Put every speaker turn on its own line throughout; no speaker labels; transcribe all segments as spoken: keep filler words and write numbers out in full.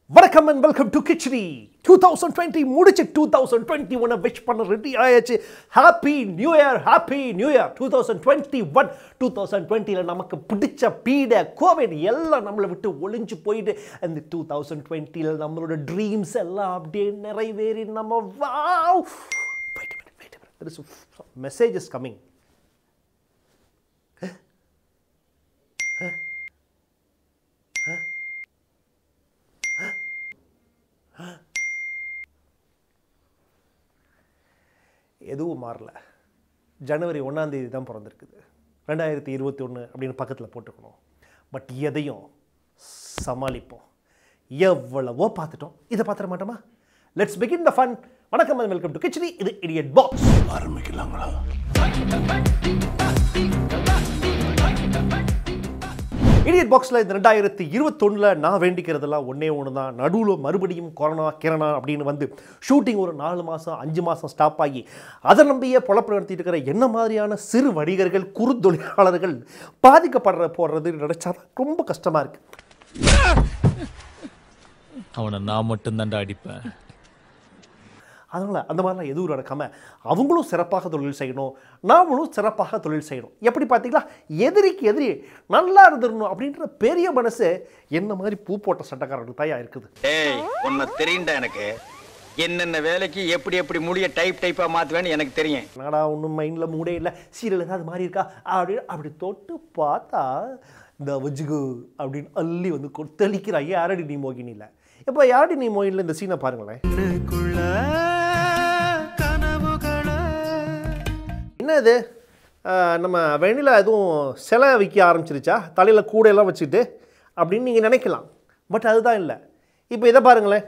Welcome and welcome to Kichdy. twenty twenty முடிச்சு twenty twenty-one wish பண்ண ready ஆயாச்சு. Happy new year, happy new year. twenty twenty-one twenty twenty ல நமக்கு பிடிச்ச பீட கோவிட் எல்லாம் நம்மளை விட்டு ஒளிஞ்சு போயிட்டு அந்த twenty twenty ல நம்மளோட ட்ரீம்ஸ் எல்லாம் அப்படியே நிறைவேறி நம்ம wow. Wait a minute, wait a minute. There is a message is coming. Huh? Huh? Huh? எதுவும் மாறல. ஜனவரி ஒன்றாம் தேதி தான் பிறந்திருக்குது. ரெண்டாயிரத்தி இருபத்தி ஒன்று அப்படின்னு பக்கத்தில் போட்டுக்கணும். பட் எதையும் சமாளிப்போம். எவ்வளவோ பார்த்துட்டோம், இதை பார்த்துட மாட்டோமா? Let's begin the fun. வணக்கம் அண்ட் வெல்கம் டு கிச்சடி. இது இடியட் பாக்ஸ். ஆரம்பிக்கலாங்களா? இடியட் பாக்ஸில் இந்த ரெண்டாயிரத்தி இருபத்தொன்னில் நான் வேண்டிக்கிறதெல்லாம் ஒன்றே ஒன்று தான். நடுவில் மறுபடியும் கொரோனா கிரணா அப்படின்னு வந்து ஷூட்டிங் ஒரு நாலு மாதம் அஞ்சு மாதம் ஸ்டாப் ஆகி அதை நம்பியே பொழப்பு நடத்திட்டு இருக்கிற என்ன மாதிரியான சிறு வணிகர்கள் குறு தொழிலாளர்கள் பாதிக்கப்படுற போடுறது நினைச்சா ரொம்ப கஷ்டமாக இருக்குது.
அவனை நான் மட்டும்தான்டா அடிப்பேன்.
அதனால் அந்த மாதிரிலாம் எதுவும் நடக்காமல் அவங்களும் சிறப்பாக தொழில் செய்யணும், நாமளும் சிறப்பாக தொழில் செய்யணும். எப்படி பார்த்தீங்களா, எதிரிக்கு எதிரி நல்லா இருந்துடணும் அப்படின்ற பெரிய மனசு என்ன மாதிரி பூ போட்ட சட்டக்காரர்கள் தாயா இருக்குது.
ஏய், உன்னை தெரியும்டா எனக்கு. என்னென்ன வேலைக்கு எப்படி எப்படி முடிய டைப் டைப்பாக மாற்றுவேன்னு எனக்கு தெரியும்.
நாடா ஒன்றும் மைண்டில் மூடே இல்லை, சீரியல் ஏதாவது மாதிரி இருக்கா அப்படி அப்படி தொட்டு பார்த்தா இந்த வஜுகு அப்படின்னு அள்ளி வந்து கொத்தளிக்கிற யாரடி நீ மோகினி இல்லை. இப்போ யாரடி நீ மோகினில் இந்த சீனை பாருங்களேன். என்னது, நம்ம வெண்ணிலா எதுவும் சிலை விற்க ஆரம்பிச்சிருச்சா தலையில் கூடையெல்லாம் வச்சுட்டு அப்படின்னு நீங்கள் நினைக்கலாம். பட் அதுதான் இல்லை. இப்போ இதை பாருங்களேன்.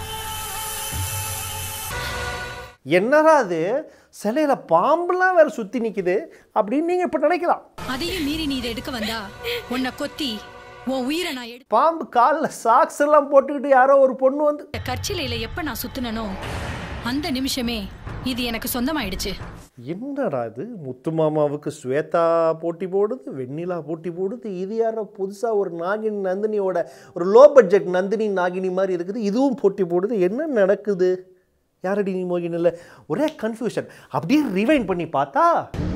என்னடா அது, சிலையில் பாம்பெல்லாம் வேற சுற்றி நிற்குது அப்படின்னு நீங்கள் இப்போ நினைக்கலாம்.
அதையும் மீறி நீ இதை எடுக்க வந்தா உன்னை கொத்தி உன் உயிரை நான் எடு.
பாம்பு காலில் சாக்ஸ் எல்லாம் போட்டுக்கிட்டு யாரோ ஒரு பொண்ணு வந்து
கற்சிலையில எப்ப நான் சுத்தினனோ அந்த நிமிஷமே இது எனக்கு சொந்தமாயிடுச்சு.
என்னடா இது, முத்து மாமாவுக்கு ஸ்வேதா போட்டி போடுது, வெண்ணிலா போட்டி போடுது, இது யாரோ புதுசாக ஒரு நாகினி நந்தினியோட ஒரு லோ பட்ஜெட் நந்தினி நாகினி மாதிரி இருக்குது, இதுவும் போட்டி போடுது. என்ன நடக்குது? யாரடி நீ மோகினி இல்லை, ஒரே கன்ஃபியூஷன். அப்படியே ரிவைண்ட் பண்ணி பார்த்தா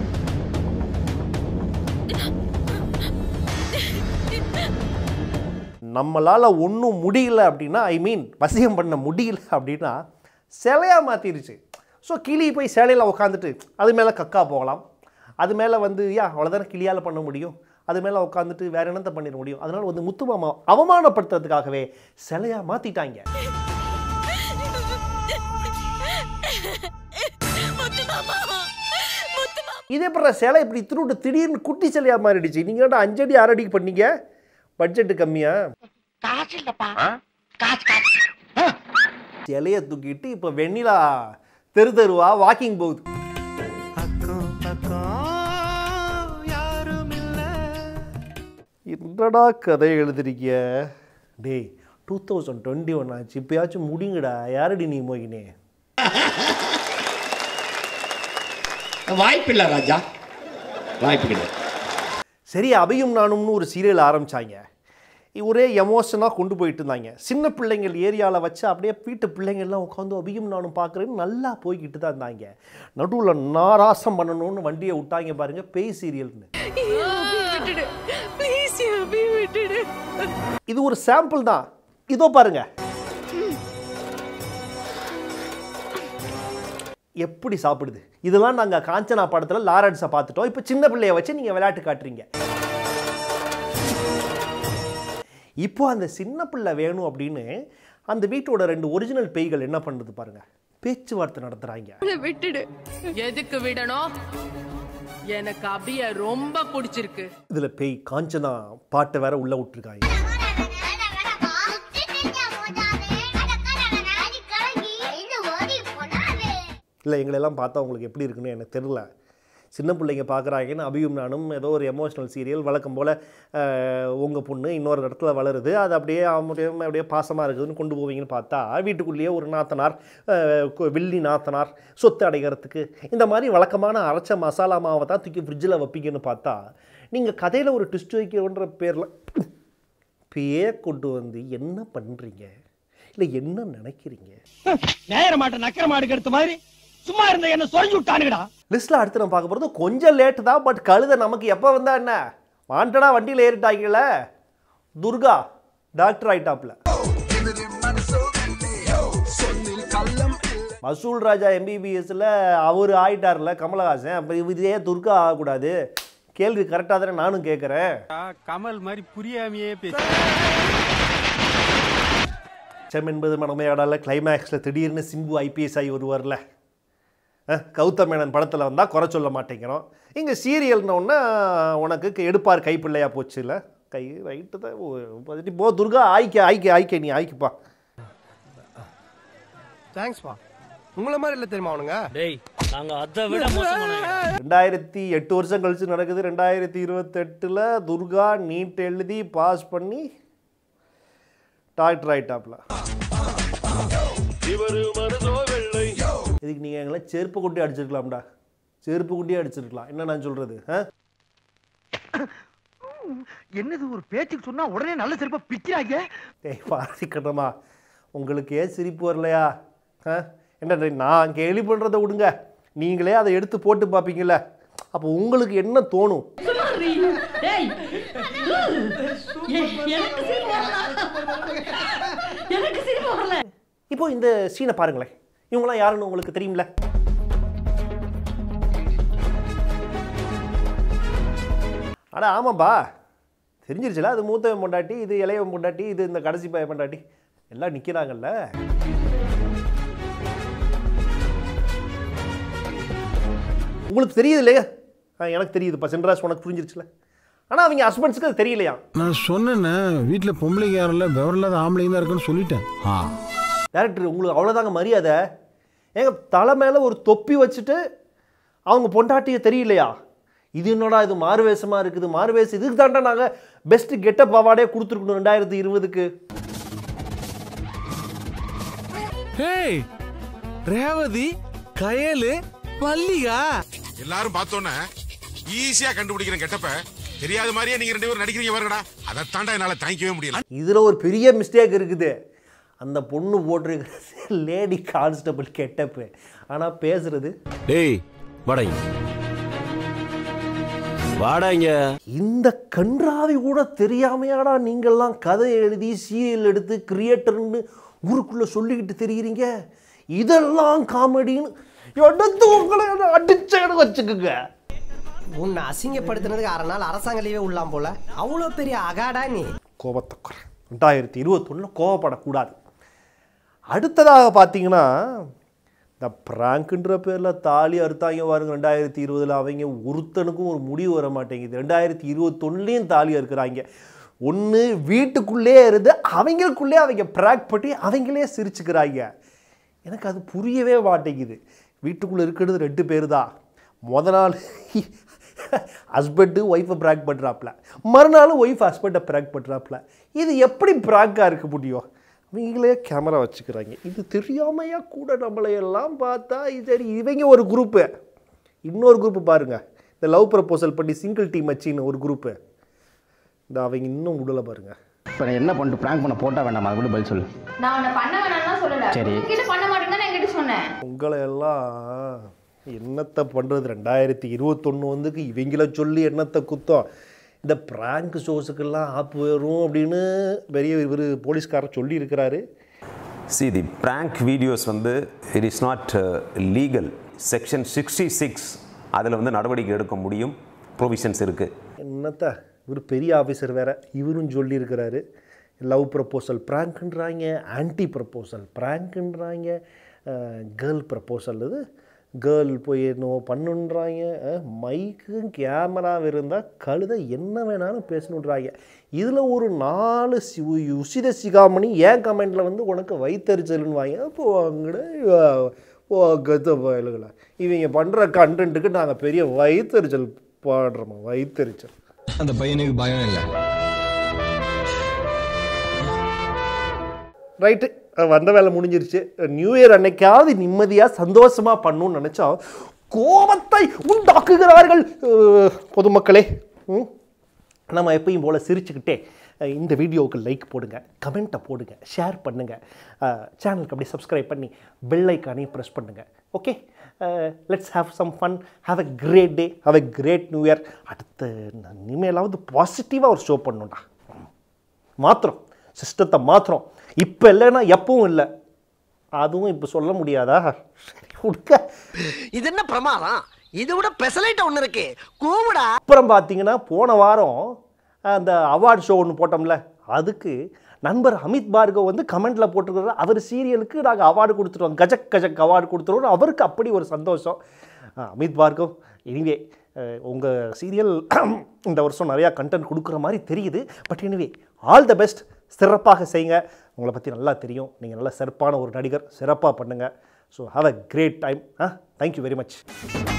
நம்மளால் ஒன்றும் முடியல அப்படின்னா, ஐ மீன் வசியம் பண்ண முடியல அப்படின்னா சிலையாக மாற்றிருச்சு. ஸோ கிளி போய் சேலையில் உட்காந்துட்டு அது மேலே கக்கா போகலாம், அது மேலே வந்து யா அவ்வளோதானே கிளியால் பண்ண முடியும், அது மேலே உட்காந்துட்டு வேறு என்னத்தை பண்ணிட முடியும். அதனால் வந்து முத்து மாமா அவமானப்படுத்துறதுக்காகவே சிலையாக மாற்றிட்டாங்க. இதே போன்ற சிலை இப்படி திருட்டு திடீர்னு குட்டி சிலையாக மாறிடுச்சு. நீங்கள் என்ன அஞ்சடி ஆறு அடிக்கு பண்ணீங்க, பட்ஜெட்டு கம்மியா, சிலையை தூக்கிட்டு இப்போ வெண்ணிலா தெரு தெருவா வாக்கிங் போகுது. என்னடா கதை எழுதுறீங்க டே? டூ தௌசண்ட் டுவெண்ட்டி ஒன் ஆச்சு, இப்பயாச்சும் முடிங்கடா. யாரடி நீ மோகினே?
வாய்ப்பு இல்லை ராஜா, வாய்ப்பு கிடையாது.
சரி, அபியும் நானும்னு ஒரு சீரியல் ஆரம்பித்தாங்க. ஒரே எமோஷனாக கொண்டு போயிட்டு இருந்தாங்க. சின்ன பிள்ளைங்கள் ஏரியாவில் வச்சு அப்படியே வீட்டு பிள்ளைங்கள்லாம் உட்காந்து அபியும் நானும் பார்க்குறேன்னு நல்லா போய்கிட்டு தான் இருந்தாங்க. நடுவில் நாராசம் பண்ணணும்னு வண்டியை விட்டாங்க பாருங்க, பேய் சீரியல்னு. இது ஒரு சாம்பிள் தான், இதோ பாருங்க எப்படி சாப்பிடுது. இதெல்லாம் நாங்கள் காஞ்சனா படத்தில் லாரன்ஸை பார்த்துட்டோம். இப்போ சின்ன பிள்ளைய வச்சு நீங்கள் விளையாட்டு காட்டுறீங்க. இப்போ அந்த சின்ன பிள்ளை வேணும் அப்படின்னு அந்த வீட்டோட ரெண்டு ஒரிஜினல் பேய்கள் என்ன பண்ணுறது பாருங்க, பேச்சுவார்த்தை நடத்துறாங்க.
விட்டுடு. எதுக்கு விடணும்? எனக்கு அப்படியே ரொம்ப பிடிச்சிருக்கு.
இதுல பேய் காஞ்சனா பாட்டை வேற உள்ள விட்டுருக்காங்க. இல்லை, எங்களெல்லாம் பார்த்தா உங்களுக்கு எப்படி இருக்குன்னு எனக்கு தெரியல. சின்ன பிள்ளைங்க பார்க்குறாங்கன்னு அபியும் நானும் ஏதோ ஒரு எமோஷ்னல் சீரியல் வழக்கம் போல் உங்கள் பொண்ணு இன்னொரு இடத்துல வளருது, அது அப்படியே அப்படியே பாசமாக இருக்குதுன்னு கொண்டு போவீங்கன்னு பார்த்தா வீட்டுக்குள்ளேயே ஒரு நாத்தனார், வில்லி நாத்தனார் சொத்து அடைகிறதுக்கு இந்த மாதிரி வழக்கமான அரைச்ச மசாலா மாவை தான் தூக்கி ஃப்ரிட்ஜில் வைப்பீங்கன்னு பார்த்தா நீங்கள் கதையில் ஒரு ட்விஸ்ட் வைக்கிறன்ற பேரில் பேயை கொண்டு வந்து என்ன பண்ணுறீங்க? இல்லை என்ன நினைக்கிறீங்க?
நேர மாட்ட நக்கர மாடு எடுத்த மாதிரி சும்மா இருந்த என்ன சொல்லி விட்டானுங்கடா.
லிஸ்ட்டில் அடுத்து நம்ம பார்க்க போகிறது கொஞ்சம் லேட்டு தான், பட் கழுதை நமக்கு எப்போ வந்தா என்ன வாண்டடா வண்டியில் ஏறிட்டாங்கல்ல. துர்கா டாக்டர் ஆயிட்டாப்ல. மசூல் ராஜா எம்பிபிஎஸ்ல அவர் ஆயிட்டார்ல கமலஹாசன். அப்போ இதே துர்கா ஆகக்கூடாது? கேள்வி கரெக்டாக தானே நானும் கேட்குறேன்.
கமல் மாதிரி புரியாமையே பேச
செம் என்பது மனமையாடால கிளைமேக்ஸில் திடீர்னு சிம்பு ஐபிஎஸ் ஆகி வருவார்ல. கௌதம் மேனன் படத்தில் வந்தால் குறை சொல்ல மாட்டேங்கிறோம். இங்கே சீரியல்னோன்னா உனக்கு எடுப்பார் கைப்பிள்ளையா போச்சு இல்லை கை ரைட்டு தான் போ துர்கா ஆய்க்க ஆய்க்க ஆய்க்க நீ ஆய்க்குப்பா.
தேங்க்ஸ்பா. உங்களை மாதிரி இல்லை தெரியுமா அவனுங்க.
டேய் நாங்க அதை விட மோசமானவங்க.
ரெண்டாயிரத்தி எட்டு வருஷம் கழிச்சு நடக்குது. ரெண்டாயிரத்தி இருபத்தெட்டில் துர்கா நீட் எழுதி பாஸ் பண்ணி டாக்டர் ஆயிட்டாப்ல. இதுக்கு நீங்கள் எங்களை செருப்பு குட்டி அடிச்சிருக்கலாம்டா. செருப்பு குட்டியே அடிச்சிருக்கலாம். என்ன நான் சொல்றது?
என்னது ஒரு பேச்சுக்கு சொன்னா உடனே நல்ல சிரிப்பா பிக்கிறாங்க.
ஏய் பாசிக்கட்டமா, உங்களுக்கு ஏன் சிரிப்பு வரலையா? என்ன நான் கேள்வி பண்ணுறதை விடுங்க, நீங்களே அதை எடுத்து போட்டு பார்ப்பீங்கள்ல, அப்போ உங்களுக்கு என்ன தோணும்? இப்போ இந்த சீனை பாருங்களேன். இவங்களாம் யாருன்னு உங்களுக்கு தெரியும்ல? அட ஆமாம்பா, தெரிஞ்சிருச்சுல. அது மூத்தவன் பொண்டாட்டி, இது இளையவன் பொண்டாட்டி, இது இந்த கடைசி பையன் பொண்டாட்டி, எல்லாம் நிற்கிறாங்கல்ல. உங்களுக்கு தெரியுது இல்லையா? எனக்கு தெரியுதுப்பா சென்ட்ராஸ், உனக்கு புரிஞ்சிருச்சுல. ஆனால் அவங்க ஹஸ்பண்ட்ஸுக்கு அது தெரியலையா?
நான் சொன்னேன்னு வீட்டில் பொம்பளைக்கு யாரும் இல்லை, விவரில்லாத ஆம்பளைங்க தான் இருக்குன்னு சொல்லிட்டேன். ஆ
டேரக்டர் உங்களுக்கு அவ்வளோதாங்க மரியாதை. ஏங்க தலை மேலே ஒரு தொப்பி வச்சுட்டு அவங்க பொண்டாட்டியை தெரியலையா? இது என்னடா இது மாறுவேஷமாக இருக்குது, மாறுவேஷம் இதுக்கு தாண்டா நாங்கள் பெஸ்ட்டு கெட்டப் அவார்டே கொடுத்துருக்கணும் ரெண்டாயிரத்தி இருபதுக்கு.
ஹேய் ரேவதி, கயலு, மல்லிகா
எல்லாரும் பார்த்தோன்னே ஈஸியா கண்டுபிடிக்கிற கெட்டப்ப தெரியாத மாதிரியே நீங்க ரெண்டு பேரும் நடிக்கிறீங்க பாருங்கடா. அதை தாண்டா என்னால தாங்கிக்கவே முடியல.
இதில் ஒரு பெரிய மிஸ்டேக் இருக்குது. அந்த பொண்ணு போட்டிருக்கிறது லேடி கான்ஸ்டபிள் கெட்டப்பு, ஆனால் பேசுறது
டேய் வாடா வாடாங்க.
இந்த கன்றாவி கூட தெரியாமையாடா நீங்கள்லாம் கதை எழுதி சீரியல் எடுத்து கிரியேட்டர்னு ஊருக்குள்ளே சொல்லிக்கிட்டு தெரியுறீங்க. இதெல்லாம் காமெடின்னு எடுத்து உங்களை அடிச்ச வச்சுக்குங்க.
உன்னை அசிங்கப்படுத்தினதுக்கு அரை நாள் அரசாங்க லீவே உள்ளாம் போல. அவ்வளோ பெரிய அகாடா நீ.
கோபத்தை ரெண்டாயிரத்தி இருபத்தொன்னில் கோபப்படக்கூடாது. அடுத்ததாக பார்த்தீங்கன்னா இந்த பிராங்க்ன்ற பேரில் தாலி அறுத்தாங்க பாருங்க. ரெண்டாயிரத்தி இருபதில் அவங்க ஒருத்தனுக்கும் ஒரு முடிவு வர மாட்டேங்குது. ரெண்டாயிரத்தி இருபத்தொன்னுலேயும் தாலி அறுக்கிறாங்க. ஒன்று வீட்டுக்குள்ளே இருந்து அவங்களுக்குள்ளே அவங்க ப்ராங்க் பண்ணி அவங்களே சிரிச்சுக்கிறாங்க. எனக்கு அது புரியவே மாட்டேங்குது. வீட்டுக்குள்ளே இருக்கிறது ரெண்டு பேர் தான். முத நாள் ஹஸ்பண்டு ஒய்ஃபை ப்ராங்க் பண்ணுறாப்புல, மறுநாள் ஒய்ஃப் ஹஸ்பண்டை ப்ராங்க் பண்ணுறாப்புல. இது எப்படி ப்ராங்காக இருக்க முடியும்? அவங்களே கேமரா வச்சுக்கிறாங்க. இது தெரியாமையா கூட நம்மளையெல்லாம் பார்த்தா சரி. இவங்க ஒரு குரூப்பு, இன்னொரு குரூப்பு பாருங்கள், இந்த லவ் ப்ரப்போசல் பண்ணி சிங்கிள் டீம் வச்சின்னு ஒரு குரூப்பு. இந்த அவங்க இன்னும் விடலை பாருங்க.
இப்போ என்ன பண்ணிட்டு ப்ராங்க் பண்ண போட்டா வேண்டாமா? அது கூட பதில் சொல்லு.
நான் உன்னை பண்ண வேணாம்னு சொல்லல. சரி கிட்ட பண்ண மாட்டேன்னு நான் கிட்ட சொன்னேன்.
உங்களை எல்லாம் என்னத்தை பண்ணுறது? ரெண்டாயிரத்தி இருபத்தொன்று வந்துக்கு இவங்கள சொல்லி என்னத்தை குத்தம்? இந்த ப்ராங்க் ஷோஸுக்கெல்லாம் ஆப் வரும் அப்படின்னு பெரிய இவர் போலீஸ்காரர் சொல்லி இருக்கிறாரு.
See the prank videos வந்து it is not uh, legal. section sixty-six அதில் வந்து நடவடிக்கை எடுக்க முடியும், ப்ரொவிஷன்ஸ் இருக்குது.
என்னத்த இவர் பெரிய ஆஃபீஸர் வேறு, இவரும் சொல்லியிருக்கிறாரு. லவ் ப்ரப்போசல் ப்ராங்க்ன்றாங்க, ஆன்டி ப்ரப்போசல் ப்ராங்க்ன்றாங்க, கேர்ள் ப்ரப்போசல் இது கேர்ள் போய் என்னவோ பண்ணுன்றாங்க. மைக்கும் கேமரா இருந்தால் கழுதை என்ன வேணாலும் பேசணுன்றாங்க. இதில் ஒரு நாலு சி உசித சிகாமணி ஏன் கமெண்டில் வந்து உனக்கு வைத்தறிச்சல்னு வாங்க. அப்போ அங்கட ஓ கத்த பயலுகளை இவங்க பண்ணுற கண்டென்ட்டுக்கு நாங்கள் பெரிய வைத்தறிச்சல் பாடுறோமா? வைத்தறிச்சல்.
அந்த பையனுக்கு பயம் இல்லை.
ரைட்டு, வந்த வேலை முடிஞ்சிருச்சு. நியூ இயர் அன்னைக்காவது நிம்மதியாக சந்தோஷமாக பண்ணணும்னு நினச்சா கோபத்தை உண்டாக்குகிறார்கள் பொதுமக்களே. நம்ம எப்பயும் போல் சிரிச்சுக்கிட்டே இந்த வீடியோவுக்கு லைக் போடுங்க, கமெண்ட்டை போடுங்க, ஷேர் பண்ணுங்கள், சேனலுக்கு அப்படியே சப்ஸ்கிரைப் பண்ணி பெல் ஐக்கானையும் ப்ரெஸ் பண்ணுங்கள். Okay, let's have some fun, have a great day, have a great new year. அடுத்த இனிமேலாவது பாசிட்டிவாக ஒரு ஷோ பண்ணணும்டா. மாத்திரம் சிஸ்டத்தை மாத்திரம் இப்போ இல்லைன்னா எப்பவும் இல்லை, அதுவும் இப்போ சொல்ல முடியாதா? கொடுக்க
இது என்ன பிரமாதம், இதை விட பெசலைட் ஒன்று இருக்கு கூவிடா.
அப்புறம் பார்த்தீங்கன்னா போன வாரம் அந்த அவார்டு ஷோ ஒன்று போட்டோம்ல, அதுக்கு நண்பர் அமித் பார்கவ் வந்து கமெண்ட்டில் போட்டிருக்கிறார், அவர் சீரியலுக்கு நாங்கள் அவார்டு கொடுத்துருவோம், கஜக் கஜக் அவார்டு கொடுத்துருவோம். அவருக்கு அப்படி ஒரு சந்தோஷம். அமித் பார்கவ், எனிவே உங்கள் சீரியல் இந்த வருஷம் நிறையா கண்டென்ட் கொடுக்குற மாதிரி தெரியுது. But anyway all the best, சிறப்பாக செய்யுங்க. உங்களை பற்றி நல்லா தெரியும், நீங்கள் நல்ல சிறப்பான ஒரு நடிகர், சிறப்பாக பண்ணுங்கள். So have a great time. Ah thank you very much.